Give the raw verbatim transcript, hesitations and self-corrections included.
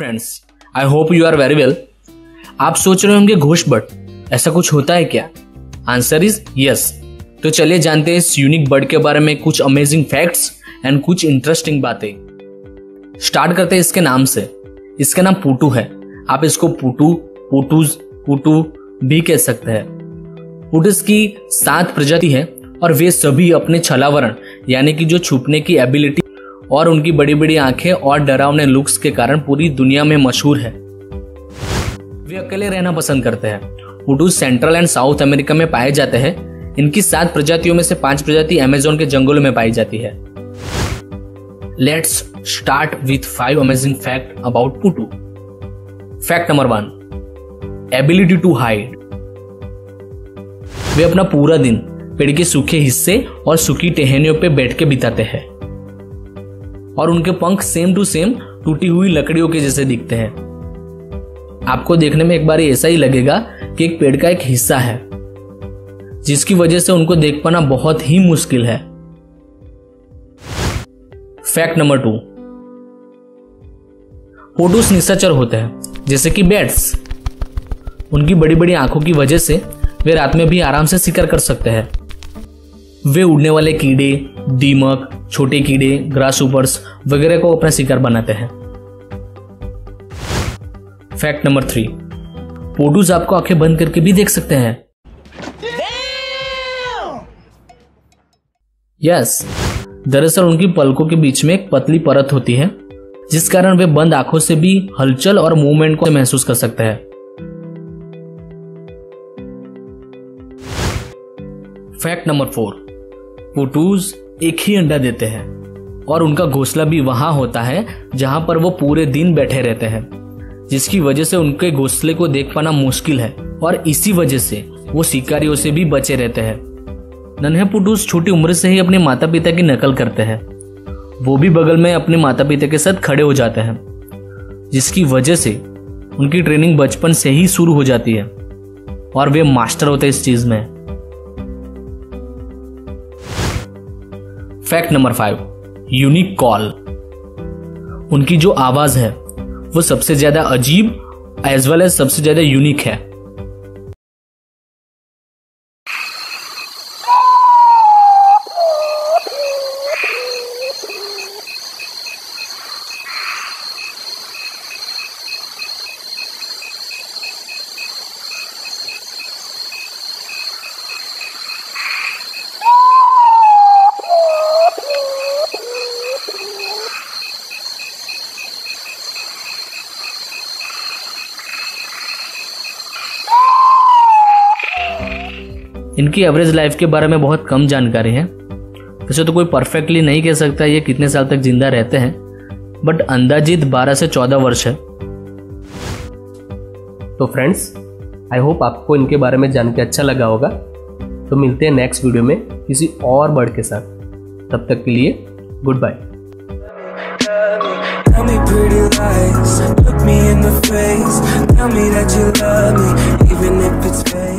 Friends, I hope you are very well. आप सोच रहे होंगे घोस्ट बर्ड ऐसा कुछ होता है क्या? Answer is yes. तो चलिए जानते हैं इस यूनिक बर्ड के बारे में कुछ अमेजिंग फैक्ट्स एंड कुछ इंटरेस्टिंग बातें। स्टार्ट करते हैं इसके नाम से। इसका नाम पुटू है। आप इसको पुटू, पुटूज, पुटू भी कह सकते हैं। पुटूस की सात प्रजाति है और वे सभी अपने छलावरण यानी कि जो छुपने की एबिलिटी और उनकी बड़ी बड़ी आंखें और डरावने लुक्स के कारण पूरी दुनिया में मशहूर है। वे अकेले रहना पसंद करते हैं। Potoos central and south America में पाए जाते हैं। इनकी सात प्रजातियों में से पांच प्रजाति अमेज़न के जंगलों में पाई जाती है। Let's start with five amazing fact about potoo. Fact number one, ability to hide. वे अपना पूरा दिन पेड़ के सूखे हिस्से और सूखी टहनियों पे बैठ के बिताते हैं और उनके पंख सेम टू सेम टूटी हुई लकड़ियों के जैसे दिखते हैं। आपको देखने में एक बार ऐसा ही लगेगा कि एक पेड़ का एक हिस्सा है, जिसकी वजह से उनको देख पाना बहुत ही मुश्किल है। फैक्ट नंबर टू, पुटूस निशाचर होते हैं जैसे कि बैट्स। उनकी बड़ी बड़ी आंखों की वजह से वे रात में भी आराम से शिकार कर सकते हैं। वे उड़ने वाले कीड़े, दीमक, छोटे कीड़े, ग्रासहॉपर्स वगैरह को अपना शिकार बनाते हैं। फैक्ट नंबर थ्री, पुटूस आपको आंखें बंद करके भी देख सकते हैं। यस, दरअसल उनकी पलकों के बीच में एक पतली परत होती है, जिस कारण वे बंद आंखों से भी हलचल और मूवमेंट को महसूस कर सकते हैं। फैक्ट नंबर फोर, पुटूस एक ही अंडा देते हैं और उनका घोंसला भी वहां होता है जहां पर वो पूरे दिन बैठे रहते हैं, जिसकी वजह से उनके घोंसले को देख पाना मुश्किल है और इसी वजह से वो शिकारियों से भी बचे रहते हैं। नन्हे पुटूस छोटी उम्र से ही अपने माता पिता की नकल करते हैं। वो भी बगल में अपने माता पिता के साथ खड़े हो जाते हैं, जिसकी वजह से उनकी ट्रेनिंग बचपन से ही शुरू हो जाती है और वे मास्टर होते हैं इस चीज में। Fact number five, unique call. उनकी जो आवाज है वो सबसे ज्यादा अजीब एज वेल एज सबसे ज्यादा यूनिक है। इनकी एवरेज लाइफ के बारे में बहुत कम जानकारी है। वैसे तो कोई परफेक्टली नहीं कह सकता ये कितने साल तक जिंदा रहते हैं, बट अंदाजित बारह से चौदह वर्ष है। तो फ्रेंड्स, आई होप आपको इनके बारे में जान के अच्छा लगा होगा। तो मिलते हैं नेक्स्ट वीडियो में किसी और बर्ड के साथ। तब तक के लिए good bye. Tell me pretty lies, look me in the face, tell me that you love me, even if it's fake.